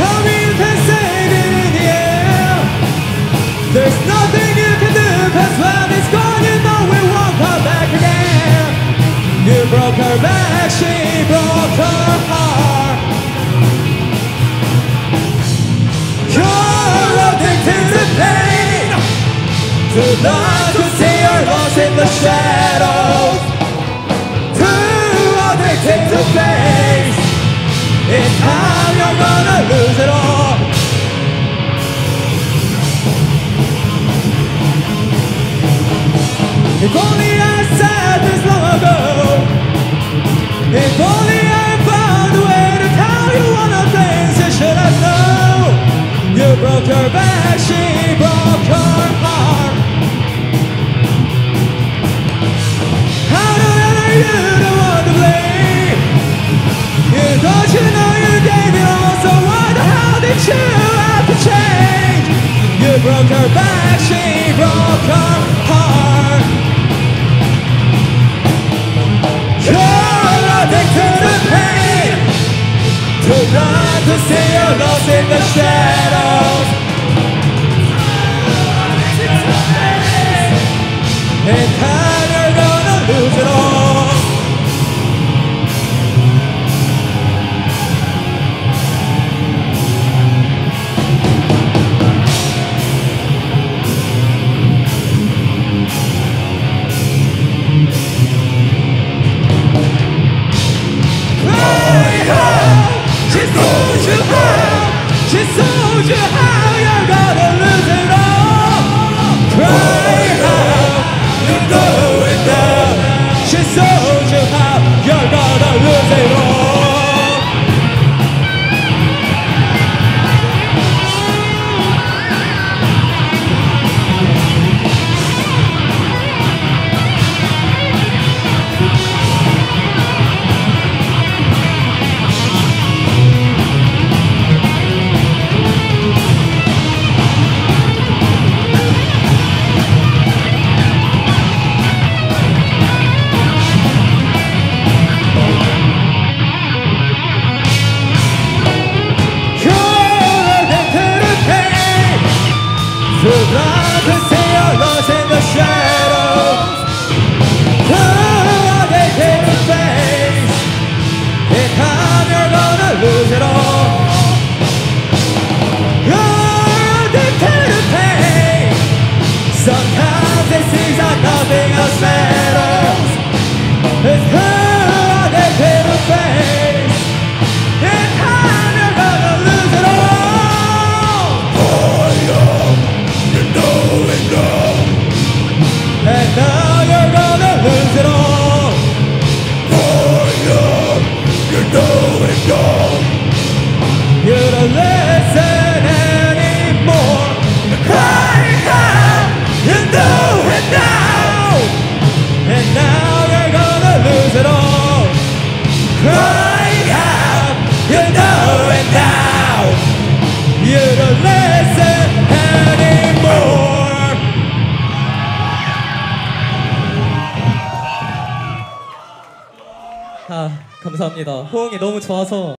tell me you can save it in the end. There's nothing you can do, cause when it's gone you know it won't come back again. You broke her back, she broke her heart. You're addicted to pain, to love, to see your lost in the shadows. Too addicted to face, in time you're gonna lose it all. If only I said this long ago, if only I found a way to tell you all the things you should have known. You broke her back, she broke her heart. How do I know you don't want to blame? Don't you know you gave it all, so why the hell did you have to change? You broke her back, she broke her heart. You're addicted to pain, to run, to see you're lost in the shadows. In time you're gonna lose it all. She told you how you're gonna lose it all. Cry how you know it now. She told you how you're gonna lose it all. Too blind to see you're lost in the shadows. Too addicted to face, in time you're gonna lose it all. You're addicted to pain, sometimes it seems like nothing else matters. It's too addicted to face, in time you're gonna lose it all. And now you're gonna lose it all. Oh yeah, you know it all. You don't listen anymore. Crying out, you know it now. And now you're gonna lose it all. Crying out, you know it now. You don't listen anymore. 감사합니다. 호응이 너무 좋아서